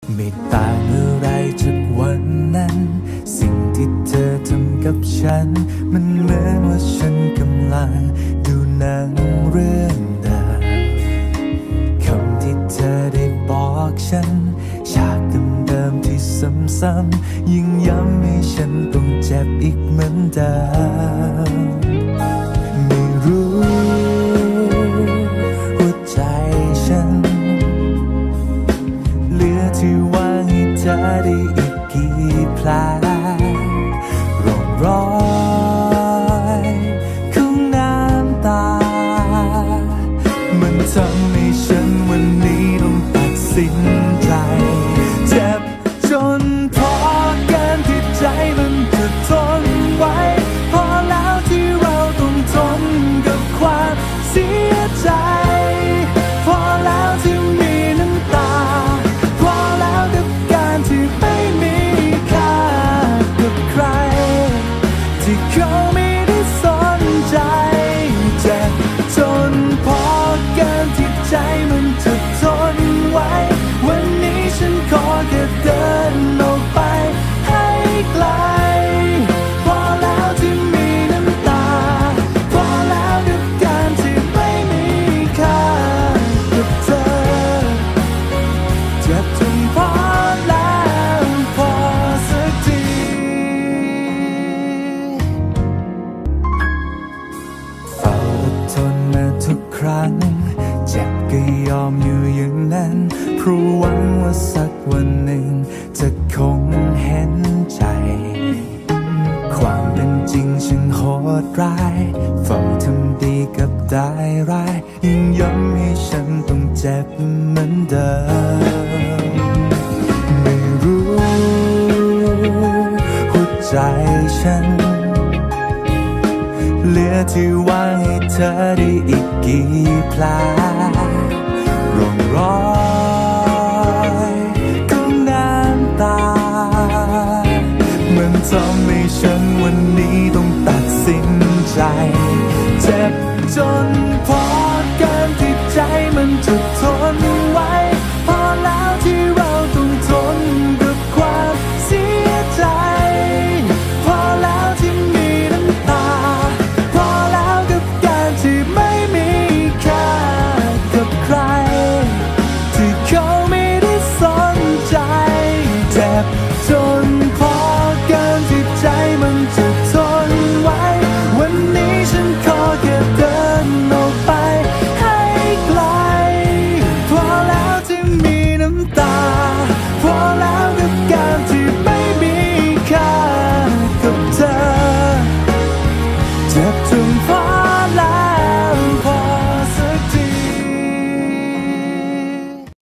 ไม่ต่างอะไรจากวันนั้นสิ่งที่เธอทำกับฉันมันเหมือนว่าฉันกำลังดูหนังเรื่องเดิมคำที่เธอได้บอกฉันฉากเดิมๆที่ซ้ำๆยิ่งย้ำให้ฉันต้องเจ็บอีกเหมือนเดิมไม่รู้หัวใจฉันเหลือที่ว่างให้เธอได้อีกกี่แผลร่องรอยของน้ำตามันทำให้ฉันวันนี้ต้องตัดสินใจเจ็บจนพอเกินที่ใจมันจะทนไว้พอแล้วที่เราต้องทนกับความเสียใจพอแล้วที่มีน้ำตาพอแล้วกับการที่ไม่มีค่ากับใครที่เขาไม่ได้สนใจเจ็บจนพอเกินที่ใจมันจะทนไว้วันนี้ฉันขอแค่เดินออกไปให้ไกลพอแล้วที่มีน้ำตาพอแล้วกับการที่ไม่มีค่ากับเธอเจ็บจนพอแล้วพอสักทีเฝ้าอดทนมาทุกครั้งเจ็บก็ยอมอยู่อย่างนั้นเพราะหวังว่าสักวันหนึ่งจะคงเห็นใจความเป็นจริงช่างโหดร้ายเฝ้าทำดีกับได้ร้ายยิ่งย้ำให้ฉันต้องเจ็บเหมือนเดิมไม่รู้หัวใจฉันเหลือที่ว่างให้เธอได้อีกกี่แผลร่องรอย